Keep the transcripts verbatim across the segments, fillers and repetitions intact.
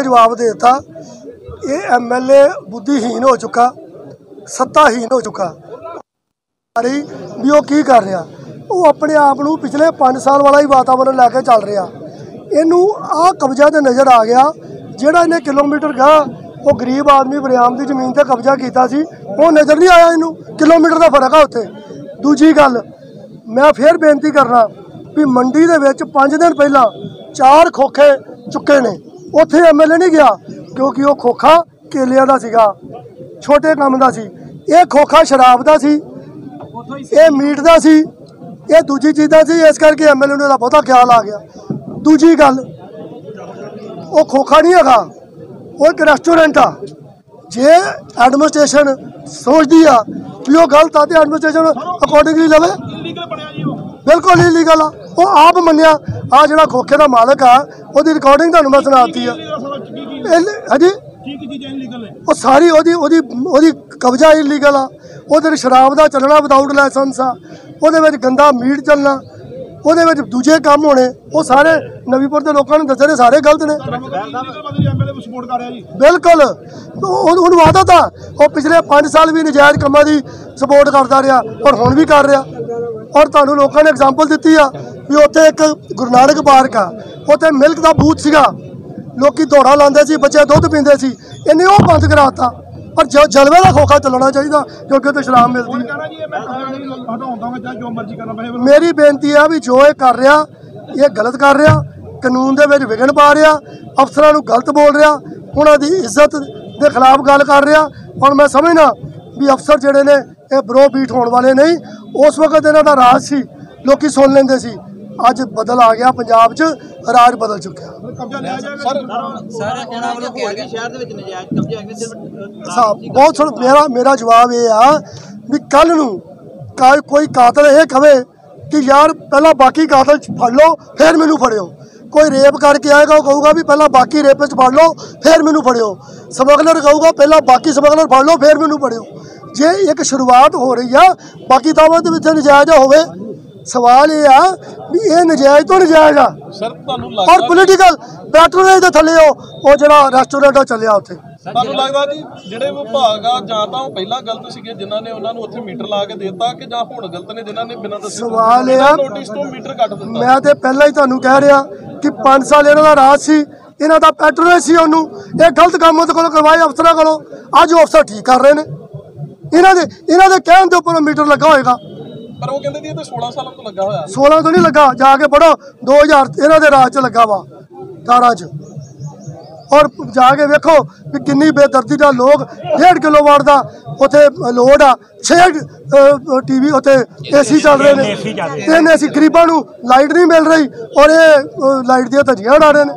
जवाब दे दिता। ये एम एल ए बुद्धिहीन हो चुका, सत्ताहीन हो चुका रही भी वो की कर रहा। वो अपने आप को पिछले पाँच साल वाला ही वातावरण लैके चल रहा। इनू आ कब्जा तो नज़र आ गया जोड़ा इन्हें किलोमीटर गाह वो गरीब आदमी बरियाम की जमीन पर कब्जा किया सी, वो नज़र नहीं आया। इनू किलोमीटर का फर्क है उत्थे। दूजी गल मैं फिर बेनती करना भी मंडी दे विच पाँच दिन पहला चार खोखे चुके ने, उत्थे एम एल ए नहीं गया क्योंकि वो खोखा केलिया का सीगा, छोटे काम का सी। ये खोखा शराब का सी, ये मीट का सी, ये दूजी चीज़ा सी। इस करके एम एल ए का बहुता ख्याल आ गया। दूजी गल वो खोखा नहीं है, वो एक रेस्टोरेंट आ। जे एडमिनिस्ट्रेशन सोचती आ भी वो गलत आ तो एडमिनिस्ट्रेशन अकॉर्डिंगली लवे, बिल्कुल इलीगल आ। वो आप मनिया आ जो खोखे का मालक आ वो रिकॉर्डिंग तुहानूं मैं सुनाती है हाँ जी, वो सारी ओदी कब्जा इलीगल आ। वो शराब का चलना विदाउट लाइसेंस आ, वो गंदा मीट चलना, वो दूजे काम होने, वो सारे नवीपुर के लोगों ने दसे सारे गलत ने। बिल्कुल उन्होंने वादा था वो पिछले पाँच साल भी नजायज़ कामों की सपोर्ट करता रहा और हुण भी कर रहा। और तुहानूं लोगों ने एग्जाम्पल दी आ भी उत्थे एक गुरु नानक पार्क आ, उत्थे मिल्क का बूथ सीगा, लोग दौड़ा लाते सी, बच्चे दुध पींदे सी, इन्हें वो बंद कराता। पर जो जलवे का खोखा चलना चाहिए क्योंकि तो शराब मिलती है। मेरी बेनती है भी जो ये कर रहा ये गलत कर रहा, कानून के विघन पा रहा, अफसरों को गलत बोल रहा, उन्होंने इज्जत के खिलाफ गल कर रहा। और मैं समझना भी अफसर जोड़े ने ये ब्रो बीट होने वाले नहीं। उस वक्त इन्हों का राज सी, लोग सुन लेंदे सी। अज बदल आ गया, पंजाब च राज बदल चुका। बहुत सुन मेरा मेरा जवाब ये आ भी कल नूं कोई कातल ये कहे कि यार पहला बाकी कातल फड़ लो फिर मैनू फड़ियो। कोई रेप करके आएगा वो कहूगा भी पहला बाकी रेपिस्ट फड़ लो फिर मैनू फड़ियो। समगलर कहूगा पहला बाकी समगलर फड़ लो फिर मैनू फड़ियो। जे एक शुरुआत हो रही है बाकी थावां ते विच नजायज़ होवे, सवाल ये आ भी ये नजायज़ तो नजायज़ आ और पोलीटिकल पैट्रोनेज दे थल्ले वो जिहड़ा रेस्टोरेंट चलिया उत्थे। ਤੁਹਾਨੂੰ ਲੱਗਦਾ ਜੀ ਜਿਹੜੇ ਵਿਭਾਗ ਆ ਜਾਂ ਤਾਂ ਉਹ ਪਹਿਲਾਂ ਗਲਤ ਸੀਗੇ ਜਿਨ੍ਹਾਂ ਨੇ ਉਹਨਾਂ ਨੂੰ ਉੱਥੇ ਮੀਟਰ ਲਾ ਕੇ ਦਿੱਤਾ ਕਿ ਜਾਂ ਹੁਣ ਗਲਤ ਨੇ ਜਿਨ੍ਹਾਂ ਨੇ ਬਿਨਾਂ ਦੱਸੇ ਸਵਾਲ ਇਹ ਨੋਟਿਸ ਤੋਂ ਮੀਟਰ ਕੱਟ ਦਿੱਤਾ। ਮੈਂ ਤੇ ਪਹਿਲਾਂ ਹੀ ਤੁਹਾਨੂੰ ਕਹਿ ਰਿਹਾ ਕਿ ਪੰਜ ਸਾਲ ਇਹਨਾਂ ਦਾ ਰਾਜ ਸੀ, ਇਹਨਾਂ ਦਾ ਪੈਟਰੋਨੇਜ ਸੀ, ਉਹਨੂੰ ਇਹ ਗਲਤ ਕੰਮ ਉਹਦੇ ਕੋਲੋਂ ਕਰਵਾਏ ਅਫਸਰਾਂ ਕੋਲੋਂ। ਅੱਜ ਉਹ ਅਫਸਰ ਠੀਕ ਕਰ ਰਹੇ ਨੇ, ਇਹਨਾਂ ਦੇ ਇਹਨਾਂ ਦੇ ਕਹਿਣ ਦੇ ਉੱਪਰ ਮੀਟਰ ਲੱਗਾ ਹੋਏਗਾ। ਪਰ ਉਹ ਕਹਿੰਦੇ ਜੀ ਇਹ ਤਾਂ सोलह ਸਾਲਾਂ ਤੋਂ ਲੱਗਾ ਹੋਇਆ। सोलह ਤੋਂ ਨਹੀਂ ਲੱਗਾ, ਜਾ ਕੇ ਪੜੋ दो हज़ार ਇਹਨਾਂ ਦੇ ਰਾਜ 'ਚ ਲੱਗਾ ਵਾ ਅਠਾਰਾਂ 'ਚ। और जाके वेखो भी किन्नी बेदर्दी का लोग डेढ़ किलो वाट का उत्थे लोड आ, छे टी वी उत्थे ए सी चल रहे हैं, तीन ए सी गरीबों को लाइट नहीं मिल रही और ये लाइट दी धज्जियां उड़ा रहे हैं।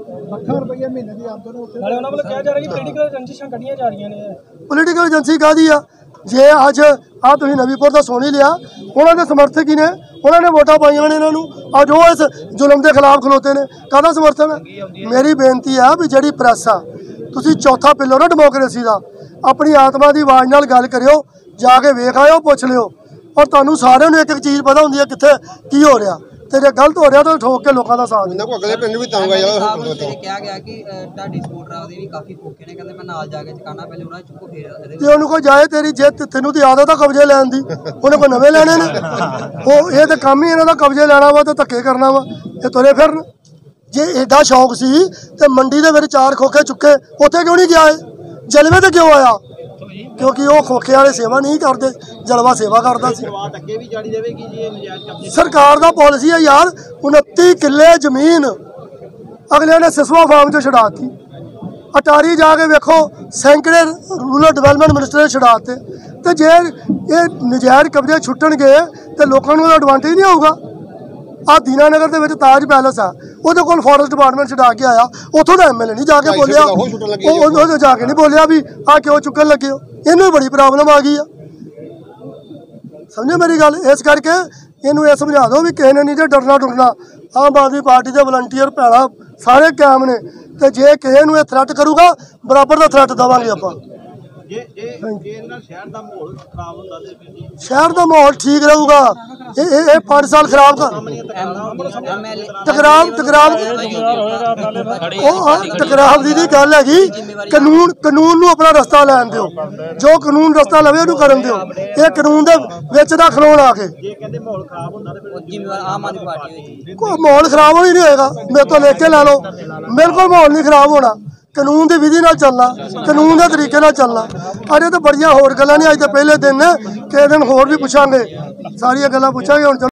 पोलीटिकल एजेंसी काहदी आ जे अज आ तुसीं नवीपुर का सुन ही लिया, उन्होंने समर्थक ही ने, उन्होंने वोटां पाइयां ने इन्हों अज वो इस जुल्म के खिलाफ खलोते ने। काहदा समर्थन है? मेरी बेनती है भी जिहड़ी प्रैस आ तुसीं चौथा पिलर है डेमोक्रेसी का, अपनी आत्मा की आवाज़ नाल गल करियो, जाके वेख आयो, पुछ लियो। और तुहानूं सारिਆਂ ਨੂੰ एक एक चीज़ पता होंदी है कित्थे की हो रहा, ते जे गलत हो रहा तो ठोक के लोगों का साथ। अगले पिंड भी तंग आया कहा गया कि ढाडी सपोर्टर ਉਹਦੇ ਵੀ ਕਾਫੀ ਫੋਕੇ ਨੇ, ਕਹਿੰਦੇ ਮੈਂ ਨਾਲ ਜਾ ਕੇ ਚਕਾਣਾ ਪਹਿਲੇ ਉਹਨਾਂ ਚੁੱਕੋ ਫੇਰ ਤੇ ਉਹਨੂੰ ਕੋਈ ਜਾਏ ਤੇਰੀ ਜੇ ਤੈਨੂੰ ਦੀ ਆਦਤ ਆ ਕਬਜ਼ੇ ਲੈਣ ਦੀ, ਉਹਨੇ ਕੋਈ ਨਵੇਂ ਲੈਣੇ ਨੇ। ਉਹ ਇਹ ਤਾਂ ਕੰਮ ਹੀ ਇਹਨਾਂ ਦਾ ਕਬਜ਼ੇ ਲੈਣਾ ਵਾ ਤੇ ਧੱਕੇ ਕਰਨਾ ਵਾ, ਇਹ ਤੁਰੇ ਫਿਰਨ। ਜੇ ਐਡਾ ਸ਼ੌਕ ਸੀ ਤੇ ਮੰਡੀ ਦੇ ਵਿੱਚ ਚਾਰ ਖੋਖੇ ਚੁੱਕੇ ਉੱਥੇ ਕਿਉਂ ਨਹੀਂ ਗਿਆ? ਜਲਵੇ ਤੇ ਕਿਉਂ ਆਇਆ? क्योंकि वो खोखे वाले सेवा नहीं करते, जलवा सेवा करता सी। सरकार का पॉलिसी है यार उनती किले जमीन अगले ने सिसवा फार्म च छड़ाती, अटारी जाके वेखो सैकड़े रूरल डिवेलपमेंट मिनिस्टर ने छड़ाते। तो जे ये नजायज़ कब्जे छुट्टन गए तो लोगों को एडवांटेज नहीं होगा। आ दीनानगर के विच ताज पैलेस आ, वो कोल फॉरेस्ट डिपार्टमेंट छड़ा के आया, उतों का एम एल ए नहीं जाके बोलिया, जाके नहीं बोलिया भी आ क्यों चुकन लगे हो। इनू बड़ी प्रॉब्लम आ गई है, समझे मेरी गल। इस करके इनू ये समझा दो भी किसी ने नहीं जे डरना डुरना। आम आदमी पार्टी के वलंटियर भैड़ा सारे कायम ने, तो जे किसी ने थ्रैट करूगा बराबर का थ्रैट देवांगे आपां। शहर का माहौल ठीक रहूगा। ये ये ये पाँच साल खराब का टकराव टकराव टकराव की गल हैगी। कानून कानून नूं अपना रस्ता लैन दिओ, जो कानून रस्ता लवे उहनूं करन दिओ। ये कानून दे विच ना खलोण आके माहौल खराब हो ही नहीं होएगा। मेरे तो लेके ला लो, बिल्कुल माहौल नहीं खराब होना। कानून की विधि नाल चलना, कानून के तरीके नाल चलना। अरे तो बड़ियां होर गल्लां नहीं, अज तो पहले दिन ने किस दिन होर भी पुछांगे, सारियां गल्लां पुछांगे। हुण